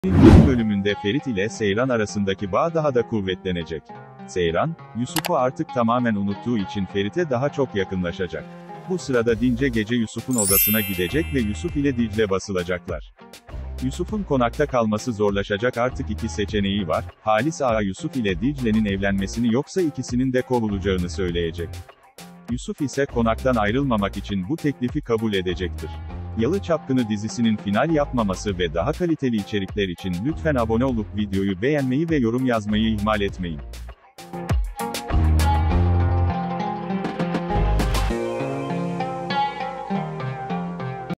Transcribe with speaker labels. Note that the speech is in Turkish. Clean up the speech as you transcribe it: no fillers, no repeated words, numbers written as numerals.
Speaker 1: İlk bölümünde Ferit ile Seyran arasındaki bağ daha da kuvvetlenecek. Seyran, Yusuf'u artık tamamen unuttuğu için Ferit'e daha çok yakınlaşacak. Bu sırada Dince gece Yusuf'un odasına gidecek ve Yusuf ile Dicle basılacaklar. Yusuf'un konakta kalması zorlaşacak, artık iki seçeneği var: Halis Ağa Yusuf ile Dicle'nin evlenmesini, yoksa ikisinin de kovulacağını söyleyecek. Yusuf ise konaktan ayrılmamak için bu teklifi kabul edecektir. Yalı Çapkını dizisinin final yapmaması ve daha kaliteli içerikler için lütfen abone olup videoyu beğenmeyi ve yorum yazmayı ihmal etmeyin.